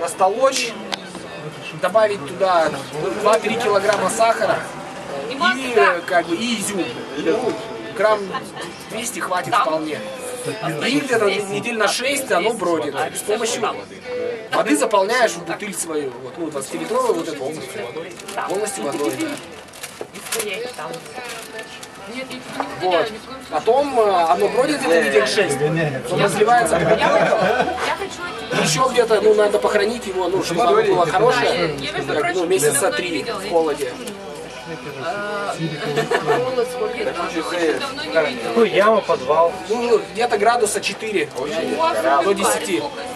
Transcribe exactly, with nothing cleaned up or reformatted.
растолочь, добавить туда два-три килограмма сахара и, как бы, и изюм. Ну, грамм двести хватит вполне. И где-то недель на шесть оно бродит. С помощью воды заполняешь в бутыль свою, вот, ну, двадцатилитровую вот эту полностью водой. Вот. Потом оно бродит где-то недель шесть, он разливается по бутылкам. Еще где-то, ну, надо похоронить его, ну, чтобы оно было хорошее, как, ну, месяца три в холоде. Ну, яма, подвал. Ну, где-то градуса четыре до десяти.